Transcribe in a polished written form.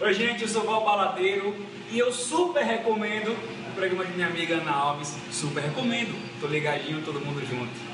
Oi gente, eu sou o Val Baladeiro e eu super recomendo o programa de minha amiga Ana Alves. Super recomendo, tô ligadinho, todo mundo junto.